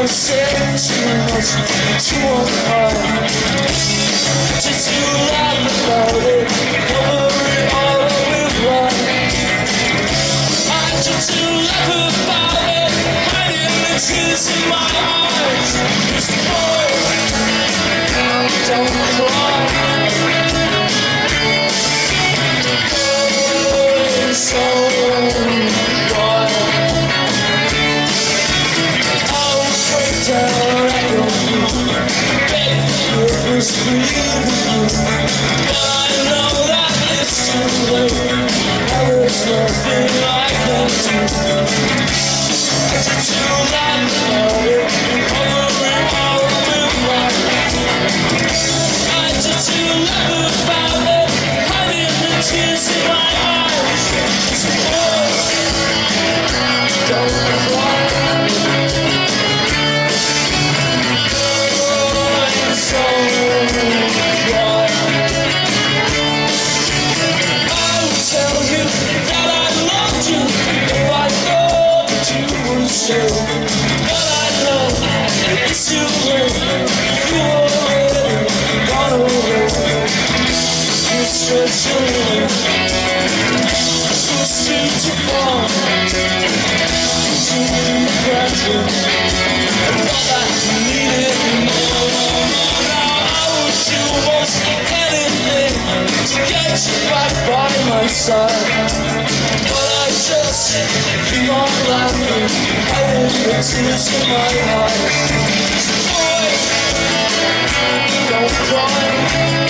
said too much, too unkind. Just you laugh about it, cover it all up with lies. I just you laugh about it, hiding the tears in my eyes. Just boy, don't cry. Oh, so why? I'll break down at your feet, beg forgiveness for leaving you. But I know that it's too late, and there's nothing I can do. I just feel like about it, cover it all with lies. I just feel like about it, hiding the tears in my eyes. Just don't cry. But I know it's too late. You already gone away. You stretch your leg, pushed you too far into the cracking. I thought that you needed me more. Now I would do almost anything to get you back by my side. But I just keep on laughing, hiding the tears in my eyes. Boy, don't cry.